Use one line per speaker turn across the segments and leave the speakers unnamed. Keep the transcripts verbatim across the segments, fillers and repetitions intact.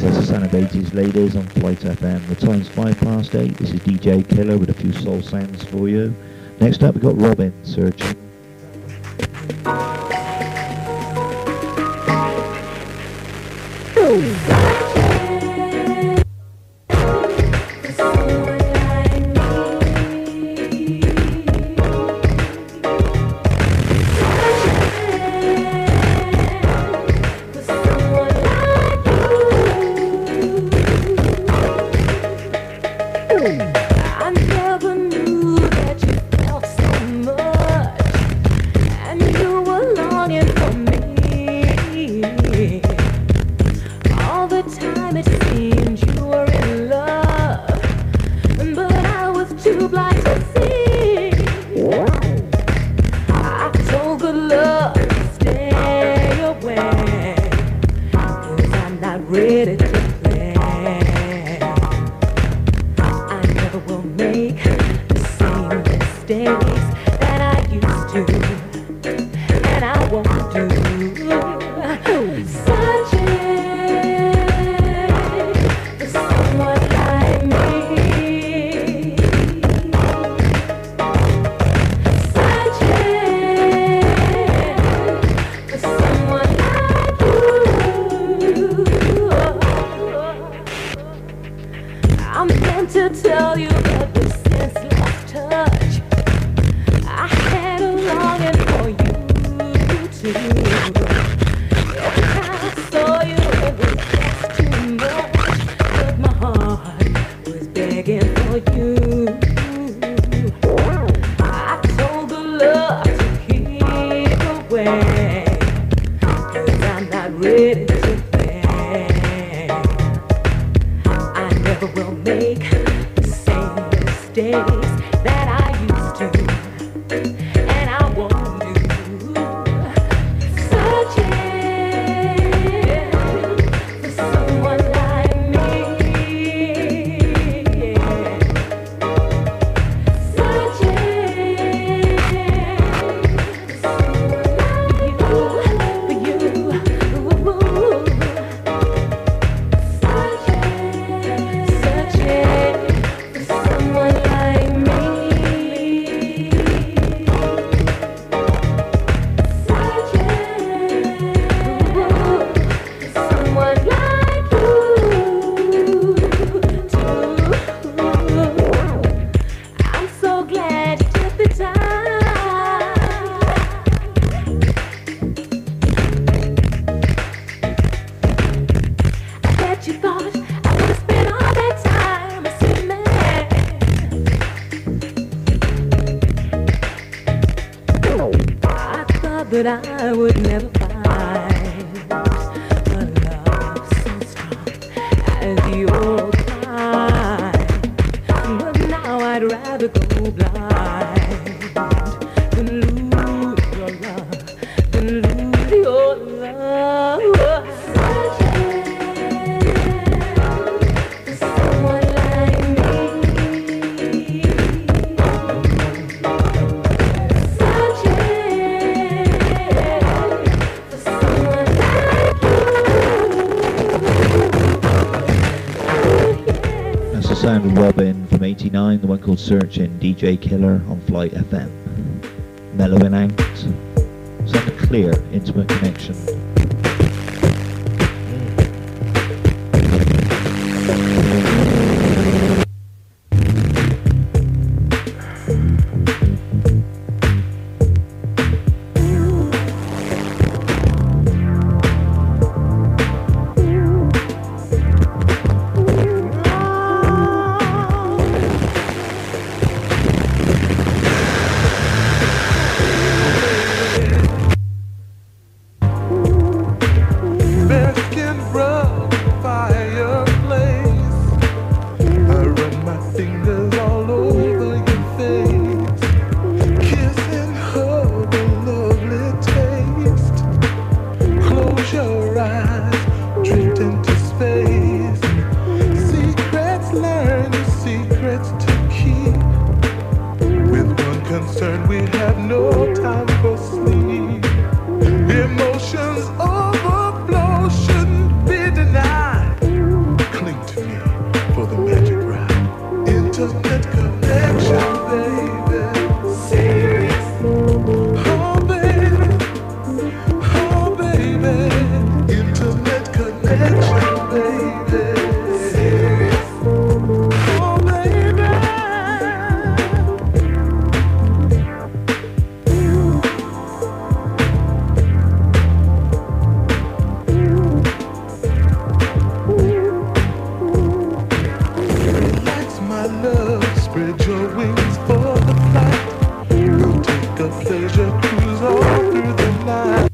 That's the sound of eighties ladies on Flight F M. The time's five past eight. This is D J Killer with a few soul sounds for you. Next up, we've got Robin, Searching.
But I would never find a love so strong as your kind. But now I'd rather go blind than lose your love, than lose your love.
Sound of Robin from eighty-nine, the one called Searching, D J Killer on Flight F M. Mellowing out, sound of clear, intimate connection.
Mexican rug fireplace. your wings for the flight. We'll take a pleasure cruise all through the night.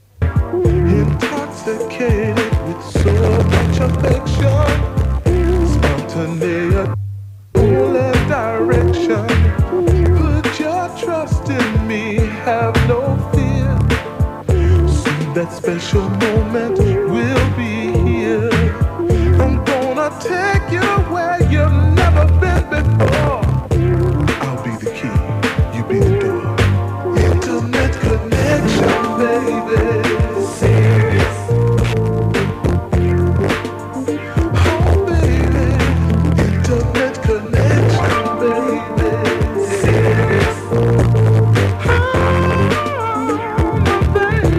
Intoxicated with so much affection, spontaneous and direction. Put your trust in me, have no fear. Soon that special moment will be here. I'm gonna take you where you've never been before. I'll be the key, you be the door. Intimate connection, baby. Serious. Oh, baby. Intimate connection, baby. Serious. Oh, baby.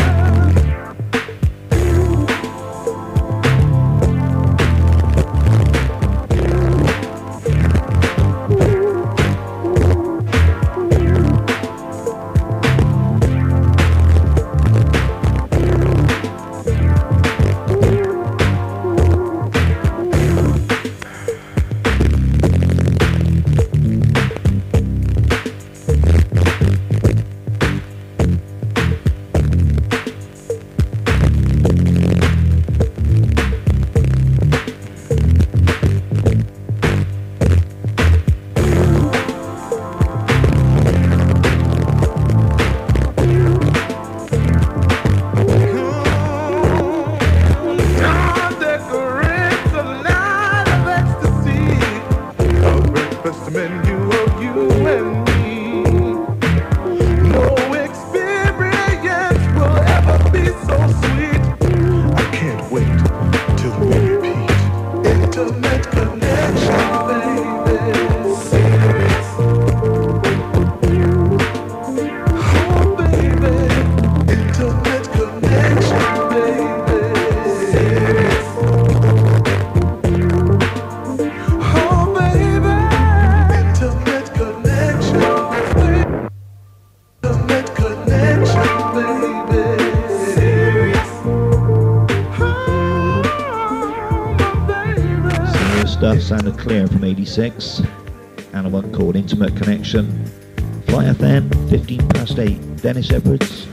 Sounded Clear from eighty-six, and a one called Intimate Connection. Fly F M, fifteen past eight, Dennis Edwards.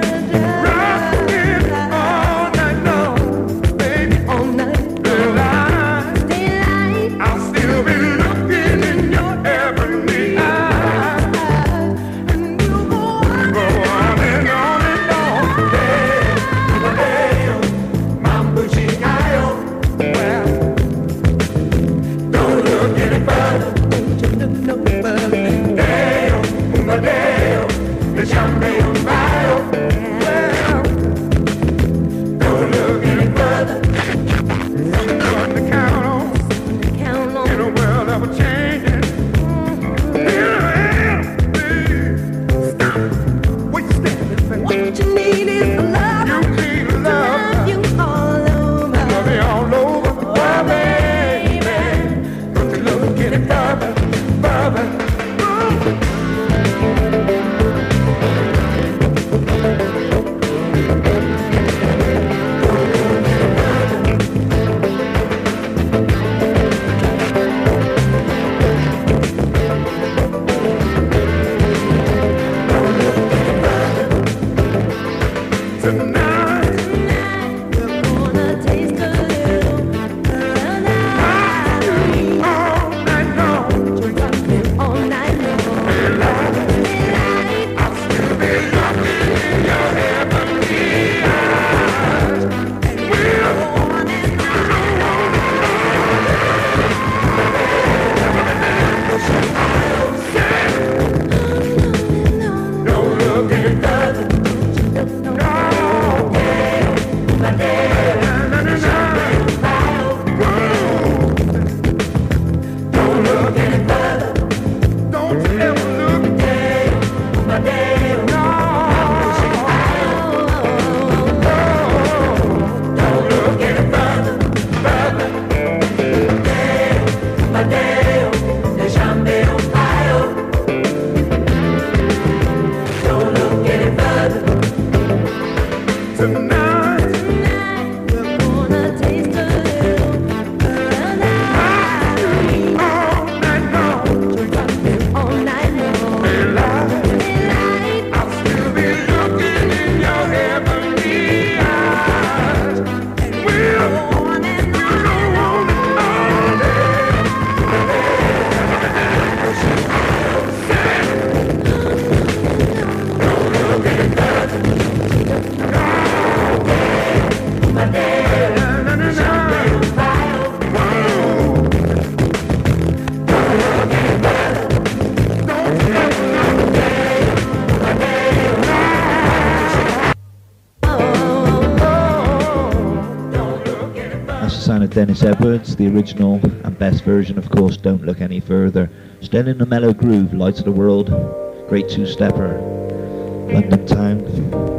All night long, baby, all night long.
Dennis Edwards, the original and best version, of course, Don't Look Any Further. Still in the mellow groove, Lights of the World, great two-stepper, London Town.